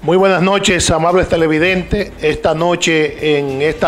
Muy buenas noches, amables televidentes. Esta noche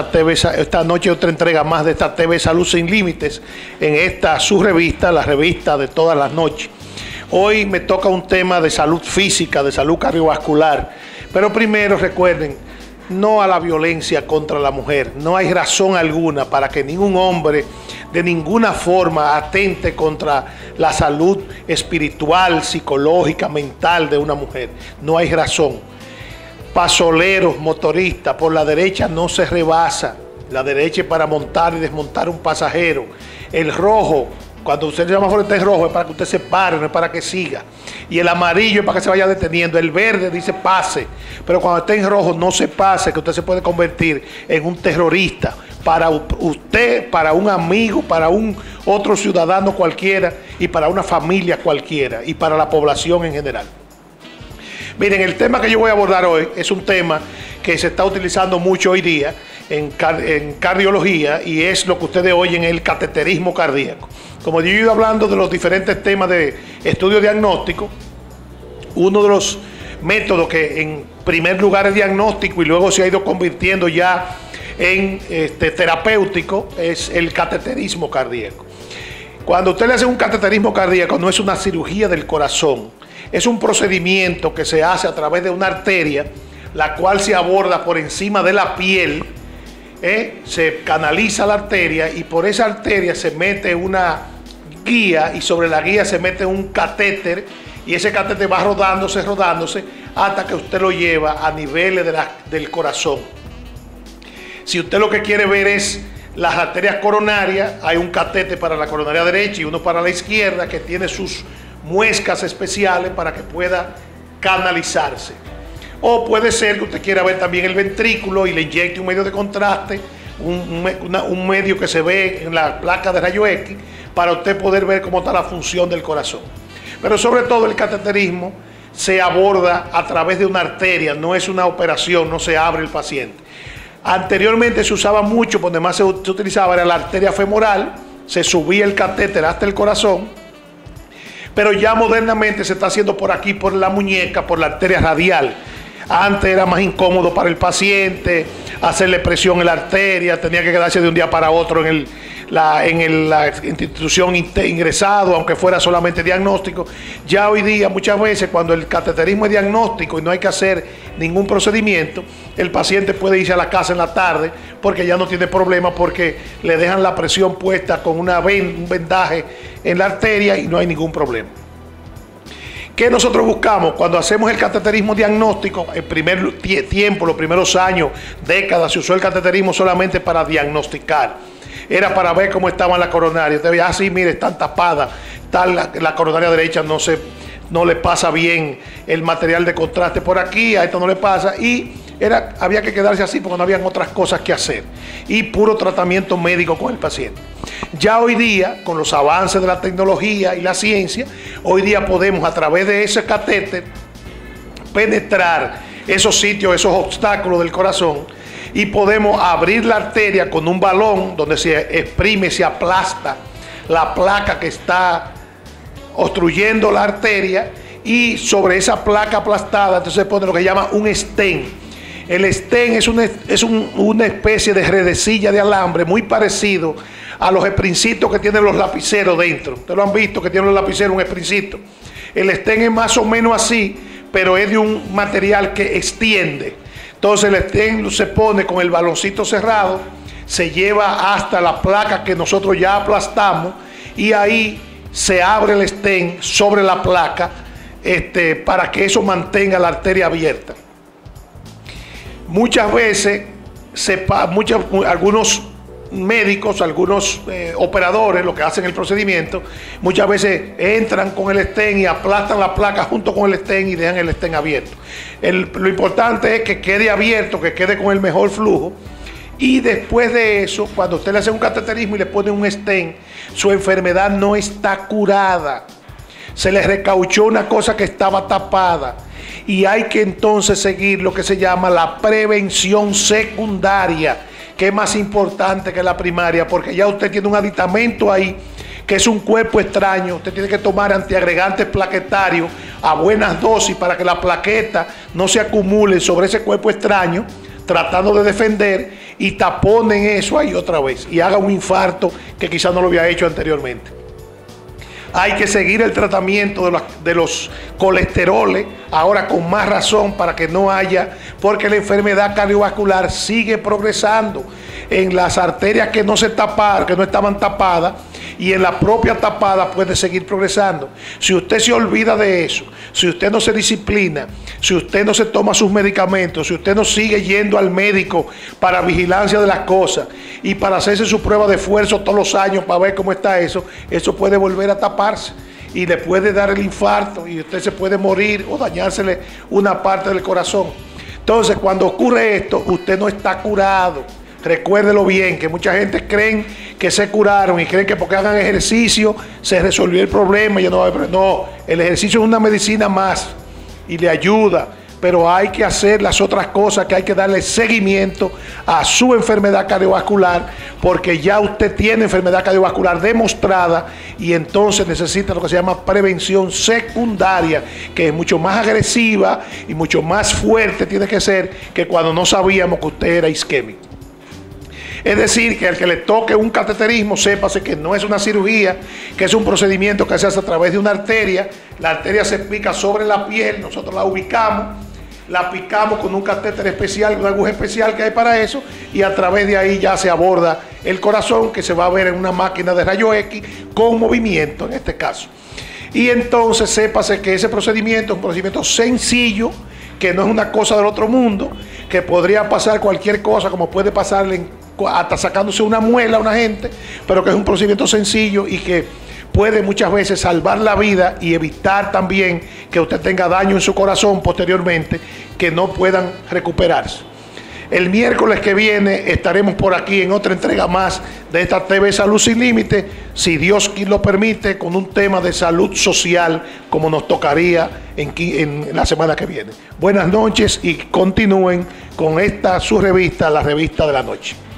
otra entrega más de esta TV Salud Sin Límites, en esta su revista, la revista de todas las noches. Hoy me toca un tema de salud física, de salud cardiovascular, pero primero recuerden, no a la violencia contra la mujer. No hay razón alguna para que ningún hombre de ninguna forma atente contra la salud espiritual, psicológica, mental de una mujer. No hay razón. Pasoleros, motoristas, por la derecha no se rebasa. La derecha es para montar y desmontar un pasajero. El rojo, cuando usted llama por el rojo, es para que usted se pare, no es para que siga. Y el amarillo es para que se vaya deteniendo. El verde dice pase. Pero cuando esté en rojo no se pase, que usted se puede convertir en un terrorista. Para usted, para un amigo, para un otro ciudadano cualquiera y para una familia cualquiera y para la población en general. Miren, el tema que yo voy a abordar hoy es un tema que se está utilizando mucho hoy día en cardiología, y es lo que ustedes oyen, el cateterismo cardíaco. Como yo he ido hablando de los diferentes temas de estudio diagnóstico, uno de los métodos que en primer lugar es diagnóstico y luego se ha ido convirtiendo ya en terapéutico es el cateterismo cardíaco. Cuando usted le hace un cateterismo cardíaco, no es una cirugía del corazón, es un procedimiento que se hace a través de una arteria, la cual se aborda por encima de la piel, se canaliza la arteria y por esa arteria se mete una guía y sobre la guía se mete un catéter y ese catéter va rodándose hasta que usted lo lleva a niveles del corazón. Si usted lo que quiere ver es las arterias coronarias, hay un catéter para la coronaria derecha y uno para la izquierda que tiene sus muescas especiales para que pueda canalizarse. O puede ser que usted quiera ver también el ventrículo y le inyecte un medio de contraste, un medio que se ve en la placa de rayo X, para usted poder ver cómo está la función del corazón. Pero sobre todo el cateterismo se aborda a través de una arteria, no es una operación, no se abre el paciente. Anteriormente se usaba mucho, donde más se utilizaba era la arteria femoral, se subía el catéter hasta el corazón, pero ya modernamente se está haciendo por aquí, por la muñeca, por la arteria radial. Antes era más incómodo para el paciente hacerle presión en la arteria, tenía que quedarse de un día para otro en la institución ingresado, aunque fuera solamente diagnóstico. Ya hoy día, muchas veces, cuando el cateterismo es diagnóstico y no hay que hacer ningún procedimiento, el paciente puede irse a la casa en la tarde porque ya no tiene problema, porque le dejan la presión puesta con un vendaje en la arteria y no hay ningún problema. ¿Qué nosotros buscamos cuando hacemos el cateterismo diagnóstico? En primer tiempo, los primeros años, décadas, se usó el cateterismo solamente para diagnosticar. Era para ver cómo estaba la coronaria. Usted veía, sí, mire, están tapadas, la coronaria derecha no le pasa bien el material de contraste por aquí, a esto no le pasa, y había que quedarse así porque no habían otras cosas que hacer. Y puro tratamiento médico con el paciente. Ya hoy día, con los avances de la tecnología y la ciencia, hoy día podemos a través de ese catéter penetrar esos sitios, esos obstáculos del corazón, y podemos abrir la arteria con un balón donde se exprime, se aplasta la placa que está obstruyendo la arteria, y sobre esa placa aplastada entonces se pone lo que llama un stent. El stent es una especie de redecilla de alambre muy parecido a los esprincitos que tienen los lapiceros dentro. Ustedes lo han visto, que tienen los lapiceros un esprincito. El stent es más o menos así, pero es de un material que extiende. Entonces el stent se pone con el baloncito cerrado, se lleva hasta la placa que nosotros ya aplastamos y ahí se abre el stent sobre la placa para que eso mantenga la arteria abierta. Muchas veces, algunos médicos, algunos operadores, lo que hacen el procedimiento, muchas veces entran con el stent y aplastan la placa junto con el stent y dejan el stent abierto. Lo importante es que quede abierto, que quede con el mejor flujo, y después de eso, cuando usted le hace un cateterismo y le pone un stent, su enfermedad no está curada, se le recauchó una cosa que estaba tapada, y hay que entonces seguir lo que se llama la prevención secundaria, que es más importante que la primaria, porque ya usted tiene un aditamento ahí que es un cuerpo extraño, usted tiene que tomar antiagregantes plaquetarios a buenas dosis para que la plaqueta no se acumule sobre ese cuerpo extraño, tratando de defender, y taponen eso ahí otra vez y haga un infarto que quizás no lo había hecho anteriormente. Hay que seguir el tratamiento de los colesteroles, ahora con más razón, para que no haya, porque la enfermedad cardiovascular sigue progresando en las arterias que no se taparon, que no estaban tapadas, y en la propia tapada puede seguir progresando. Si usted se olvida de eso, si usted no se disciplina, si usted no se toma sus medicamentos, si usted no sigue yendo al médico para vigilancia de las cosas y para hacerse su prueba de esfuerzo todos los años para ver cómo está eso puede volver a taparse y le puede dar el infarto y usted se puede morir o dañársele una parte del corazón. Entonces, cuando ocurre esto, usted no está curado. Recuérdelo bien, que mucha gente creen que se curaron y creen que porque hagan ejercicio se resolvió el problema. No, el ejercicio es una medicina más y le ayuda, pero hay que hacer las otras cosas, que hay que darle seguimiento a su enfermedad cardiovascular, porque ya usted tiene enfermedad cardiovascular demostrada y entonces necesita lo que se llama prevención secundaria, que es mucho más agresiva y mucho más fuerte tiene que ser que cuando no sabíamos que usted era isquémico. Es decir, que al que le toque un cateterismo, sépase que no es una cirugía, que es un procedimiento que se hace a través de una arteria. La arteria se pica sobre la piel, nosotros la ubicamos, la picamos con un catéter especial, una aguja especial que hay para eso, y a través de ahí ya se aborda el corazón, que se va a ver en una máquina de rayo X con movimiento en este caso. Y entonces sépase que ese procedimiento es un procedimiento sencillo, que no es una cosa del otro mundo, que podría pasar cualquier cosa, como puede pasarle hasta sacándose una muela a una gente, pero que es un procedimiento sencillo y que puede muchas veces salvar la vida y evitar también que usted tenga daño en su corazón posteriormente, que no puedan recuperarse. El miércoles que viene estaremos por aquí en otra entrega más de esta TV Salud Sin Límites, si Dios lo permite, con un tema de salud social como nos tocaría en la semana que viene. Buenas noches y continúen con esta su revista, La Revista de la Noche.